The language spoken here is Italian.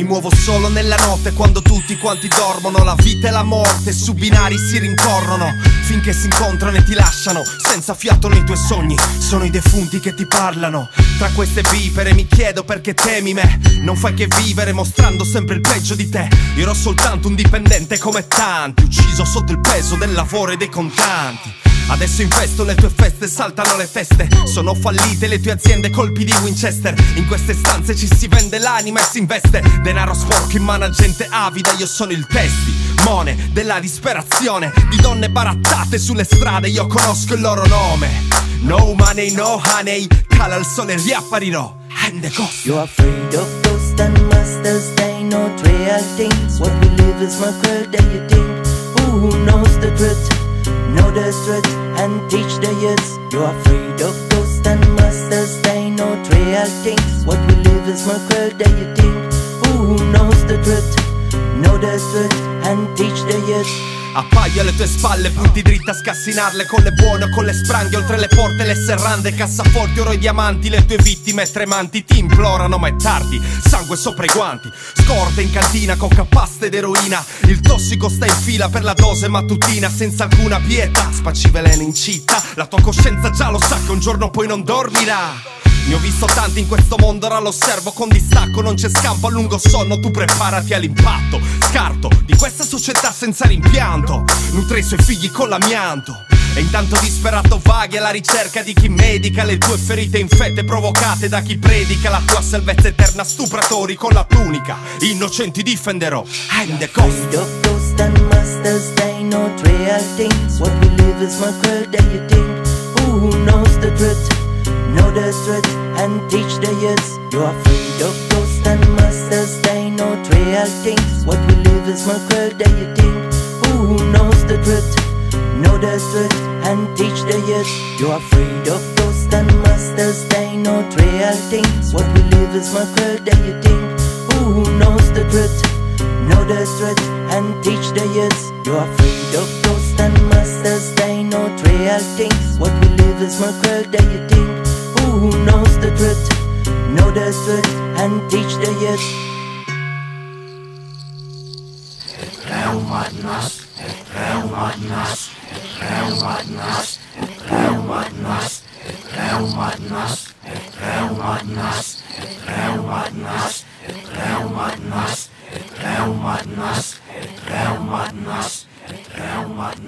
muovo solo nella notte quando tutti quanti dormono. La vita e la morte su binari si rincorrono, finché si incontrano e ti lasciano senza fiato nei tuoi sogni. Sono i defunti che ti parlano. Tra queste vipere mi chiedo perché temi me. Non fai che vivere mostrando sempre il peggio di te. Io ero soltanto un dipendente come tanti, ucciso sotto il peso del lavoro e dei contanti. Adesso infesto le tue feste, saltano le feste. Sono fallite le tue aziende, colpi di Winchester. In queste stanze ci si vende l'anima e si investe denaro sporco in mano a gente avida. Io sono il testimone della disperazione di donne barattate sulle strade. Io conosco il loro nome. No money, no honey. Cala il sole e riapparirò. I'm the ghost. You're afraid of ghosts and masters, they know real things. What we live is more cruel than you think. Who knows the truth? Know the truth and teach the youths. You're afraid of ghosts and masters, they know real things. What we live is more cruel than you think. Who knows the truth? Know the truth and teach the youths. Appaio alle tue spalle, punti dritta a scassinarle. Con le buone o con le spranghe, oltre le porte le serrande. Cassaforti, oro e diamanti, le tue vittime tremanti ti implorano ma è tardi, sangue sopra i guanti. Scorte in cantina, coca, pasta ed eroina. Il tossico sta in fila per la dose mattutina. Senza alcuna pietà, spacci veleno in città. La tua coscienza già lo sa che un giorno poi non dormirà. Ne ho visto tanti in questo mondo, ora lo osservo con distacco. Non c'è scampo a lungo sonno, tu preparati all'impatto. Scarto di questa società senza rimpianto, nutre i suoi figli con l'amianto. E intanto disperato vaghi alla ricerca di chi medica le tue ferite infette provocate da chi predica la tua salvezza eterna. Stupratori con la tunica, innocenti difenderò. I'm the ghost. Of ghosts and masters, they know real things. What we live is more cruel than you think. Who knows the truth? Know the truth and teach the youths. You're afraid of ghosts and masters, they know real things. What we live is more cruel than you think. Who knows the truth? Know the truth and teach the youths. You're afraid of ghosts and masters, they know real things. What we live is more cruel than you think. Who knows the truth? Know the truth and teach the youths. You're afraid of ghosts and masters, they know real things. What we live is more cruel than you think. Who knows the truth? Know the truth and teach the youth. Reumatnas, reumatnas, reumatnas, reumatnas, reumatnas, reumatnas, reumatnas, reumatnas, reumatnas, reumatnas, reumatnas.